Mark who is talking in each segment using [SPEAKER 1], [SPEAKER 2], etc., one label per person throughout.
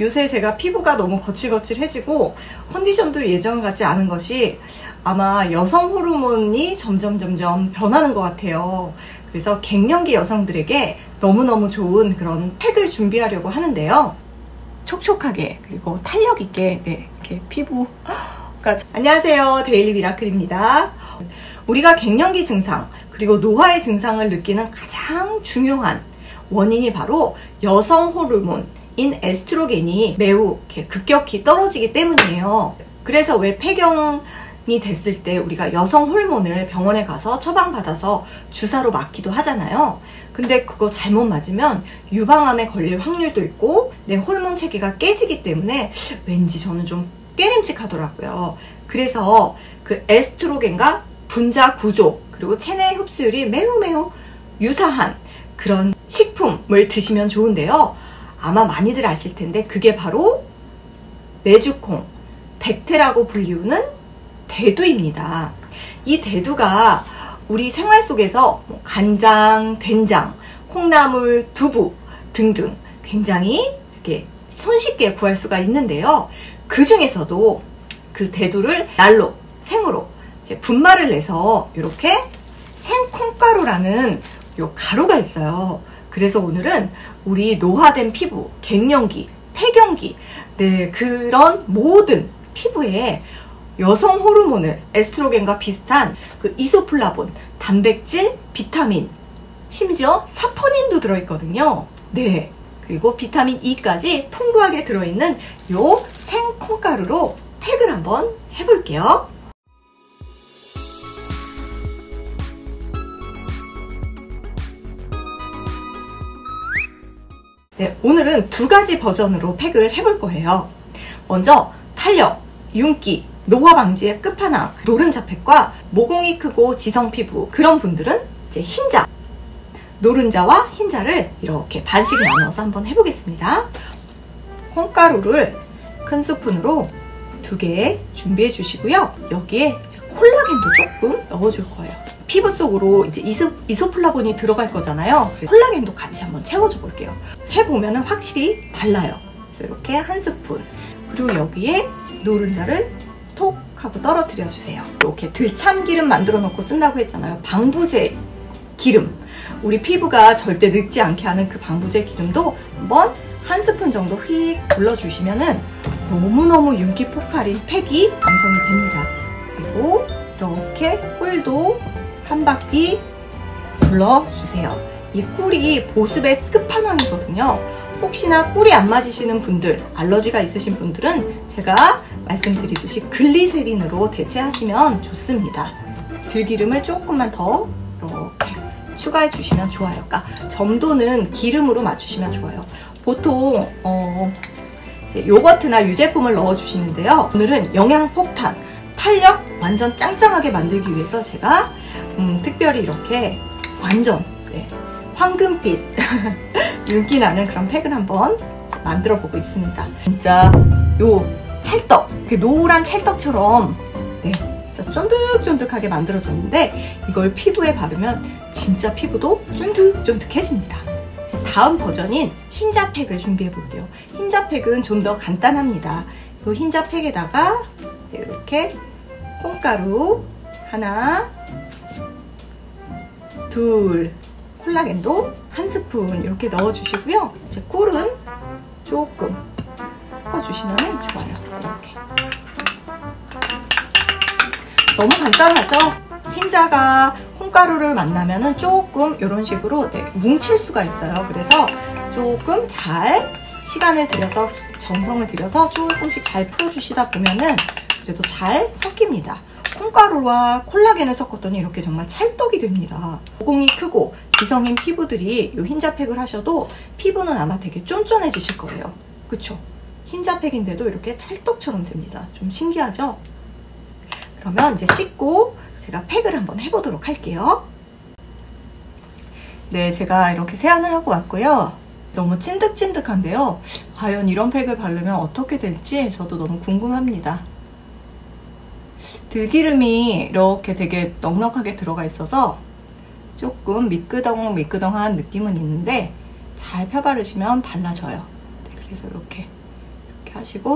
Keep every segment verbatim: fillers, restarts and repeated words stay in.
[SPEAKER 1] 요새 제가 피부가 너무 거칠거칠해지고 컨디션도 예전 같지 않은 것이 아마 여성 호르몬이 점점 점점 변하는 것 같아요. 그래서 갱년기 여성들에게 너무너무 좋은 그런 팩을 준비하려고 하는데요. 촉촉하게 그리고 탄력 있게 네, 이렇게 피부 안녕하세요, 데일리 미라클입니다. 우리가 갱년기 증상 그리고 노화의 증상을 느끼는 가장 중요한 원인이 바로 여성 호르몬인 에스트로겐이 매우 이렇게 급격히 떨어지기 때문이에요. 그래서 왜 폐경이 됐을 때 우리가 여성 호르몬을 병원에 가서 처방받아서 주사로 맞기도 하잖아요. 근데 그거 잘못 맞으면 유방암에 걸릴 확률도 있고 내 호르몬 체계가 깨지기 때문에 왠지 저는 좀 깨림칙하더라고요. 그래서 그 에스트로겐과 분자 구조 그리고 체내 흡수율이 매우 매우 유사한 그런 식품을 드시면 좋은데요. 아마 많이들 아실 텐데 그게 바로 메주콩, 백태라고 불리우는 대두입니다. 이 대두가 우리 생활 속에서 간장, 된장, 콩나물, 두부 등등 굉장히 이렇게 손쉽게 구할 수가 있는데요. 그 중에서도 그 대두를 날로 생으로 이제 분말을 내서 이렇게 생콩가루라는 요 가루가 있어요. 그래서 오늘은 우리 노화된 피부, 갱년기, 폐경기, 네, 그런 모든 피부에 여성 호르몬을 에스트로겐과 비슷한 그 이소플라본, 단백질, 비타민, 심지어 사포닌도 들어있거든요. 네. 그리고 비타민 E까지 풍부하게 들어있는 요 생콩가루로 팩을 한번 해볼게요. 네, 오늘은 두 가지 버전으로 팩을 해볼 거예요. 먼저 탄력, 윤기, 노화 방지의 끝판왕 노른자 팩과 모공이 크고 지성 피부 그런 분들은 이제 흰자, 노른자와 흰자를 이렇게 반씩 나눠서 한번 해보겠습니다. 콩가루를 큰 스푼으로 두 개 준비해 주시고요. 여기에 이제 콜라겐도 조금 넣어줄 거예요. 피부 속으로 이제 이소, 이소플라본이 들어갈 거잖아요. 콜라겐도 같이 한번 채워줘 볼게요. 해보면 확실히 달라요. 그래서 이렇게 한 스푼 그리고 여기에 노른자를 톡 하고 떨어뜨려 주세요. 이렇게 들참기름 만들어 놓고 쓴다고 했잖아요. 방부제 기름, 우리 피부가 절대 늙지 않게 하는 그 방부제 기름도 한번 한 스푼 정도 휙 둘러주시면은 너무너무 윤기 폭발인 팩이 완성이 됩니다. 그리고 이렇게 꿀도 한 바퀴 둘러주세요. 이 꿀이 보습의 끝판왕이거든요. 혹시나 꿀이 안 맞으시는 분들, 알러지가 있으신 분들은 제가 말씀드리듯이 글리세린으로 대체하시면 좋습니다. 들기름을 조금만 더 이렇게 추가해 주시면 좋아요. 그러니까 점도는 기름으로 맞추시면 좋아요. 보통 어, 이제 요거트나 유제품을 넣어 주시는데요. 오늘은 영양폭탄, 탄력 완전 짱짱하게 만들기 위해서 제가 음, 특별히 이렇게 완전 네, 황금빛 윤기 나는 그런 팩을 한번 만들어 보고 있습니다. 진짜 요 찰떡, 노란 찰떡처럼 네, 진짜 쫀득쫀득하게 만들어졌는데 이걸 피부에 바르면 진짜 피부도 쫀득쫀득해집니다. 다음 버전인 흰자 팩을 준비해 볼게요. 흰자 팩은 좀 더 간단합니다. 이 흰자 팩에다가 이렇게 콩가루 하나, 둘, 콜라겐도 한 스푼 이렇게 넣어주시고요. 이제 꿀은 조금 섞어주시면 좋아요. 이렇게. 너무 간단하죠? 흰자가 콩가루를 만나면은 조금 이런 식으로 네, 뭉칠 수가 있어요. 그래서 조금 잘 시간을 들여서 정성을 들여서 조금씩 잘 풀어주시다 보면은 그래도 잘 섞입니다. 콩가루와 콜라겐을 섞었더니 이렇게 정말 찰떡이 됩니다. 모공이 크고 지성인 피부들이 이 흰자팩을 하셔도 피부는 아마 되게 쫀쫀해지실 거예요. 그쵸? 흰자팩인데도 이렇게 찰떡처럼 됩니다. 좀 신기하죠? 그러면 이제 씻고 제가 팩을 한번 해보도록 할게요. 네, 제가 이렇게 세안을 하고 왔고요. 너무 찐득찐득한데요. 과연 이런 팩을 바르면 어떻게 될지 저도 너무 궁금합니다. 들기름이 이렇게 되게 넉넉하게 들어가 있어서 조금 미끄덩 미끄덩한 느낌은 있는데 잘 펴바르시면 발라져요. 네, 그래서 이렇게 이렇게 하시고,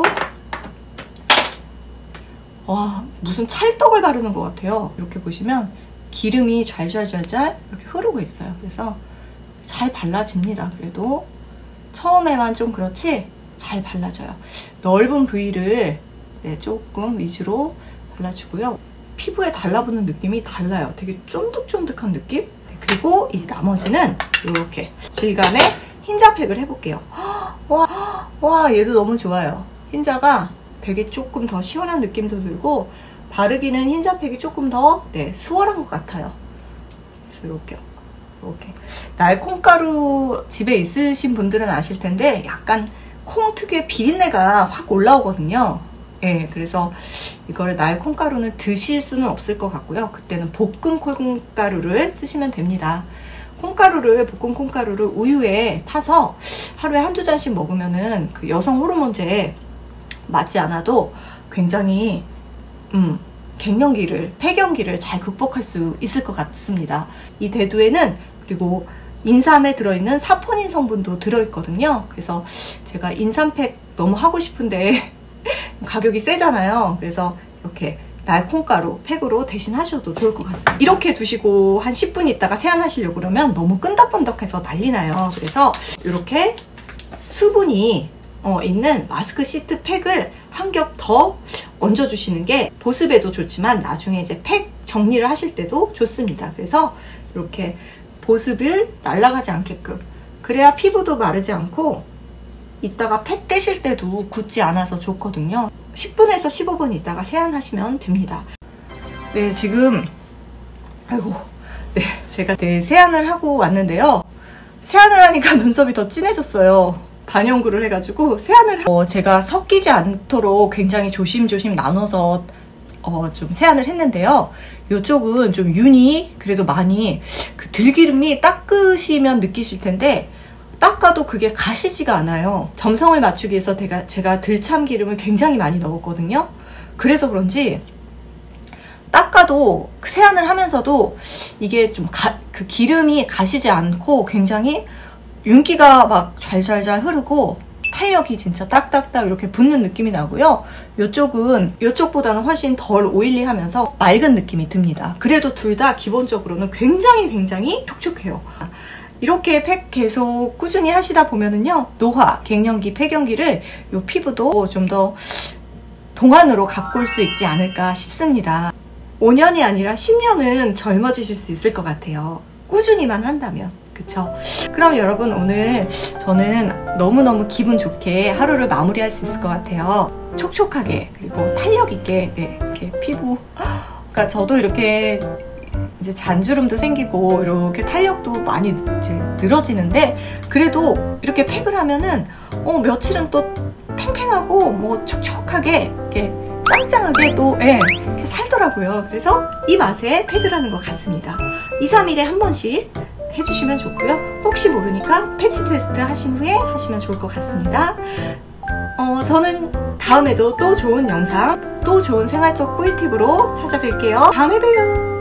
[SPEAKER 1] 와, 무슨 찰떡을 바르는 것 같아요. 이렇게 보시면 기름이 좔좔좔좔 이렇게 흐르고 있어요. 그래서 잘 발라집니다. 그래도 처음에만 좀 그렇지 잘 발라져요. 넓은 부위를 네, 조금 위주로 발라주고요. 피부에 달라붙는 느낌이 달라요. 되게 쫀득쫀득한 느낌? 네, 그리고 이제 나머지는 이렇게 질감의 흰자팩을 해볼게요. 와, 와, 얘도 너무 좋아요. 흰자가 되게 조금 더 시원한 느낌도 들고 바르기는 흰자팩이 조금 더 네, 수월한 것 같아요. 그래서 이렇게 이렇게 날콩가루 집에 있으신 분들은 아실 텐데 약간 콩 특유의 비린내가 확 올라오거든요. 예, 그래서 이거를 날콩가루는 드실 수는 없을 것 같고요. 그때는 볶은 콩가루를 쓰시면 됩니다. 콩가루를, 볶은 콩가루를 우유에 타서 하루에 한두 잔씩 먹으면은 그 여성 호르몬제에 맞지 않아도 굉장히 음, 갱년기를, 폐경기를 잘 극복할 수 있을 것 같습니다. 이 대두에는 그리고 인삼에 들어있는 사포닌 성분도 들어있거든요. 그래서 제가 인삼팩 너무 하고 싶은데 가격이 세잖아요. 그래서 이렇게 날콩가루 팩으로 대신 하셔도 좋을 것 같습니다. 이렇게 두시고 한 십 분 있다가 세안하시려고 그러면 너무 끈덕끈덕해서 난리 나요. 그래서 이렇게 수분이 어, 있는 마스크 시트 팩을 한 겹 더 얹어주시는 게 보습에도 좋지만 나중에 이제 팩 정리를 하실 때도 좋습니다. 그래서 이렇게 보습을 날아가지 않게끔, 그래야 피부도 마르지 않고 이따가 팩 떼실 때도 굳지 않아서 좋거든요. 십 분에서 십오 분 있다가 세안하시면 됩니다. 네, 지금 아이고 네, 제가 네, 세안을 하고 왔는데요. 세안을 하니까 눈썹이 더 진해졌어요. 반영구를 해가지고 세안을 하... 어, 제가 섞이지 않도록 굉장히 조심조심 나눠서 어, 좀 세안을 했는데요. 이쪽은 좀 윤이 그래도 많이 그 들기름이 닦으시면 느끼실 텐데 닦아도 그게 가시지가 않아요. 점성을 맞추기 위해서 제가, 제가 들참기름을 굉장히 많이 넣었거든요. 그래서 그런지 닦아도 세안을 하면서도 이게 좀 그 기름이 가시지 않고 굉장히 윤기가 막 잘잘잘 흐르고 탄력이 진짜 딱딱딱 이렇게 붙는 느낌이 나고요. 이쪽은 이쪽보다는 훨씬 덜 오일리하면서 맑은 느낌이 듭니다. 그래도 둘 다 기본적으로는 굉장히 굉장히 촉촉해요. 이렇게 팩 계속 꾸준히 하시다 보면은요, 노화, 갱년기, 폐경기를 이 피부도 좀 더 동안으로 가꿀 수 있지 않을까 싶습니다. 오 년이 아니라 십 년은 젊어지실 수 있을 것 같아요. 꾸준히만 한다면. 그쵸? 그럼 여러분, 오늘 저는 너무너무 기분 좋게 하루를 마무리할 수 있을 것 같아요. 촉촉하게, 그리고 탄력 있게, 네, 이렇게 피부. 그러니까 저도 이렇게 이제 잔주름도 생기고 이렇게 탄력도 많이 이제 늘어지는데, 그래도 이렇게 팩을 하면은 어, 며칠은 또 팽팽하고 뭐 촉촉하게 이렇게 짱짱하게 또 예, 이렇게 살더라고요. 그래서 이 맛에 팩을 하는 것 같습니다. 이, 삼 일에 한 번씩 해주시면 좋고요. 혹시 모르니까 패치 테스트 하신 후에 하시면 좋을 것 같습니다. 어, 저는 다음에도 또 좋은 영상, 또 좋은 생활 속 꿀팁으로 찾아뵐게요. 다음에 봬요.